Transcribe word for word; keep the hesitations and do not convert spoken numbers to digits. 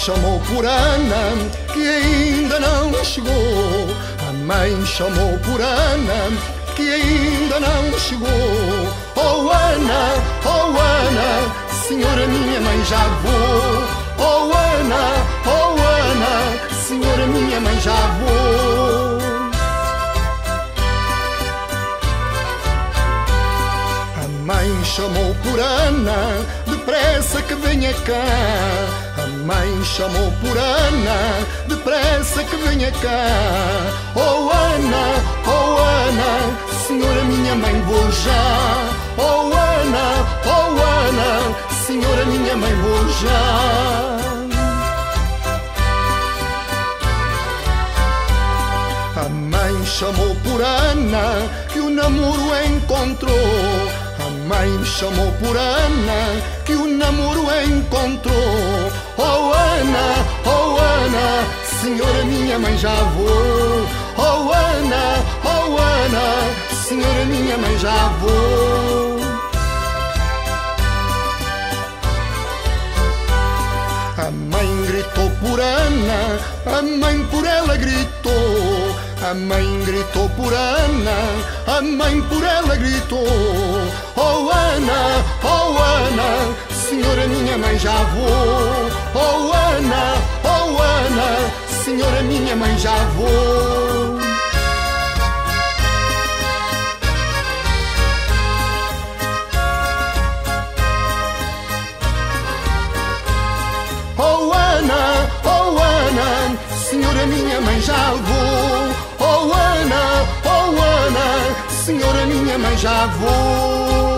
chamou por Ana, que ainda não chegou. A mãe chamou por Ana, que ainda não chegou. Oh Ana, oh Ana, senhora minha mãe já vou. Oh Ana, oh Ana, senhora minha mãe já vou. A mãe chamou por Ana, depressa que venha cá. A mãe chamou por Ana, depressa que venha cá. Oh Ana, oh Ana, senhora minha mãe vou já. Oh Ana, oh Ana, senhora minha mãe vou já. A mãe chamou por Ana, que o namoro encontrou. A mãe chamou por Ana, que o namoro encontrou. Oh Ana, oh Ana, senhora minha mãe já vou. Oh Ana, oh Ana, senhora minha mãe já vou. A mãe gritou por Ana, a mãe por ela gritou. A mãe gritou por Ana, a mãe por ela gritou. Oh Ana, oh Ana, senhora minha mãe já vou. Oh Ana, oh Ana, senhora minha mãe já vou. Oh Ana, oh Ana, senhora minha mãe já vou. Oh Ana, oh Ana, senhora minha mãe já vou.